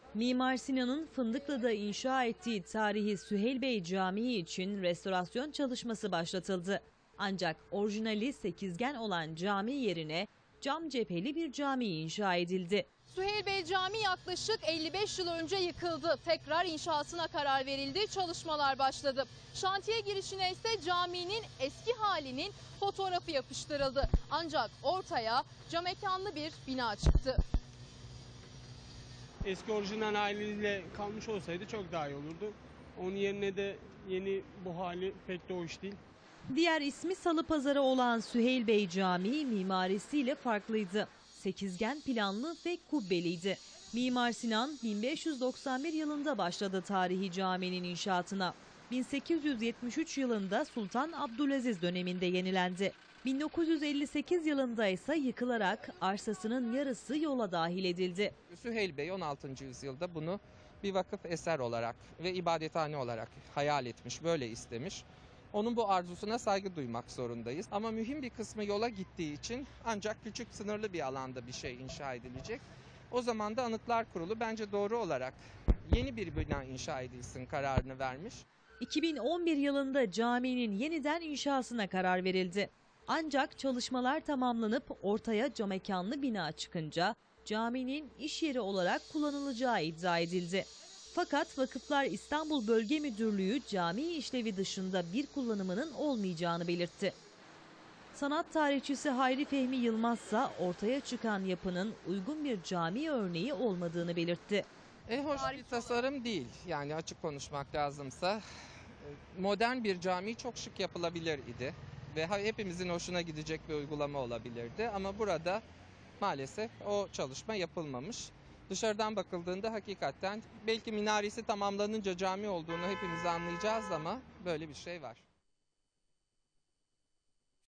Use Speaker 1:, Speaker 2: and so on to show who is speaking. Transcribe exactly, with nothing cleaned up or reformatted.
Speaker 1: Mimar Sinan'ın Fındıklı'da inşa ettiği tarihi Süheylbey Camii için restorasyon çalışması başlatıldı. Ancak orijinali sekizgen olan cami yerine cam cepheli bir cami inşa edildi.
Speaker 2: Süheylbey Camii yaklaşık elli beş yıl önce yıkıldı. Tekrar inşasına karar verildi, çalışmalar başladı. Şantiye girişine ise caminin eski halinin fotoğrafı yapıştırıldı. Ancak ortaya camekanlı bir bina çıktı.
Speaker 3: Eski orijinal haliyle kalmış olsaydı çok daha iyi olurdu. Onun yerine de yeni bu hali pek de hoş değil.
Speaker 1: Diğer ismi Salıpazarı olan Süheylbey Camii mimarisiyle farklıydı. Sekizgen planlı ve kubbeliydi. Mimar Sinan bin beş yüz doksan bir yılında başladı tarihi caminin inşaatına. bin sekiz yüz yetmiş üç yılında Sultan Abdülaziz döneminde yenilendi. bin dokuz yüz elli sekiz yılında ise yıkılarak arsasının yarısı yola dahil edildi.
Speaker 4: Süheylbey on altıncı yüzyılda bunu bir vakıf eser olarak ve ibadethane olarak hayal etmiş, böyle istemiş. Onun bu arzusuna saygı duymak zorundayız. Ama mühim bir kısmı yola gittiği için ancak küçük sınırlı bir alanda bir şey inşa edilecek. O zaman da Anıtlar Kurulu bence doğru olarak yeni bir bina inşa edilsin kararını vermiş.
Speaker 1: iki bin on bir yılında caminin yeniden inşasına karar verildi. Ancak çalışmalar tamamlanıp ortaya camekanlı bina çıkınca caminin iş yeri olarak kullanılacağı iddia edildi. Fakat Vakıflar İstanbul Bölge Müdürlüğü cami işlevi dışında bir kullanımının olmayacağını belirtti. Sanat tarihçisi Hayri Fehmi Yılmaz ise ortaya çıkan yapının uygun bir cami örneği olmadığını belirtti.
Speaker 4: E hoş bir tasarım değil, yani açık konuşmak lazımsa. Modern bir cami çok şık yapılabilir idi ve hepimizin hoşuna gidecek bir uygulama olabilirdi. Ama burada maalesef o çalışma yapılmamış. Dışarıdan bakıldığında hakikaten belki minaresi tamamlanınca cami olduğunu hepimiz anlayacağız ama böyle bir şey var.